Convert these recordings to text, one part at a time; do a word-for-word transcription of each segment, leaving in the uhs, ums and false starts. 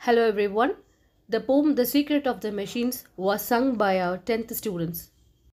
Hello everyone. The poem The Secret of the Machines was sung by our tenth students.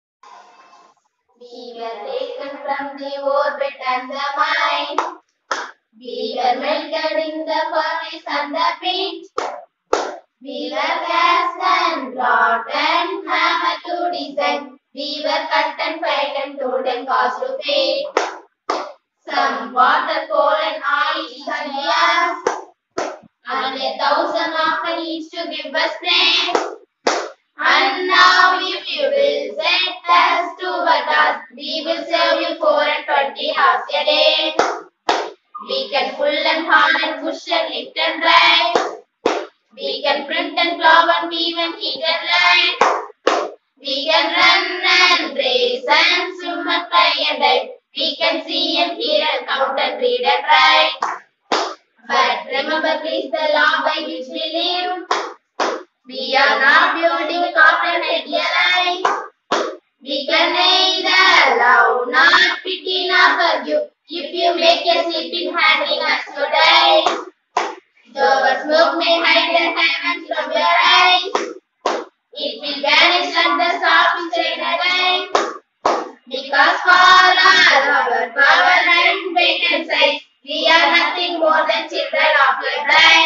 We were taken from the orbit and the mind. We were melted in the furnace and the pit. We were cast and wrought and hammered to design. We were cut and fried and told and caused to fade. Some water, coal and oil is ideas, and a thousand often needs to give us praise. And now if you will set us to a task, we will serve you four and twenty hours a day. We can pull and haul and push and lift and ride. We can print and plow and weave and heat and light. We can run and race and swim and fly and dive. We can see and hear and count and read and write. But remember please the law by which we live. We are not building corporate idealize. We can neither love nor pity nor forgive. If you make a slip in handing us to die, though a smoke may hide the heavens from your eyes, it will vanish and the salt will shine again. Because for all our power and weight and size, we are nothing more than children of your bride.